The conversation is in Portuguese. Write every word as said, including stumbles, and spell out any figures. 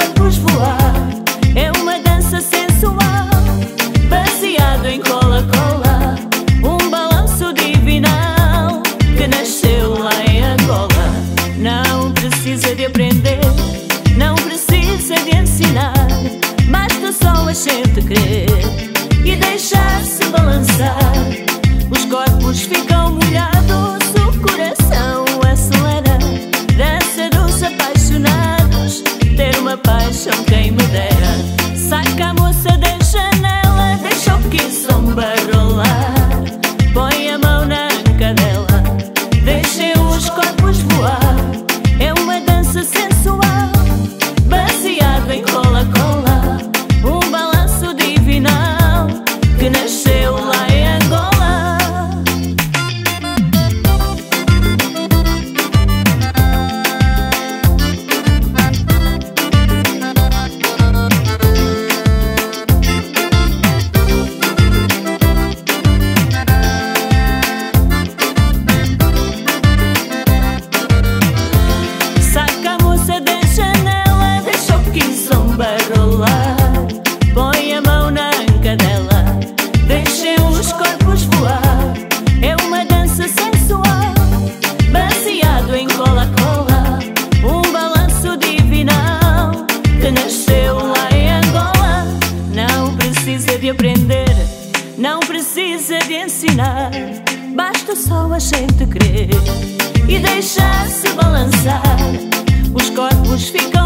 corpos voar. É uma dança sensual, baseado em cola-cola, um balanço divinal que nasceu lá em Angola. Não precisa de aprender, não precisa de ensinar, basta só a gente crer e deixar-se balançar. Os corpos ficam molhados, o coração acelera. Dança dos apaixonados, ter uma paixão quem me dera. Saca a moça da janela, deixa o quizomba rolar. Põe a mão na anca dela, deixem os corpos voar. É uma dança sensual, baseada em cola-cola, um balanço divinal que nasceu lá em Angola. Põe a mão na anca dela, deixem os corpos voar. É uma dança sensual, baseado em cola-cola, um balanço divinal que nasceu lá em Angola. Não precisa de aprender, não precisa de ensinar, basta só a gente crer e deixar-se balançar. Os corpos ficam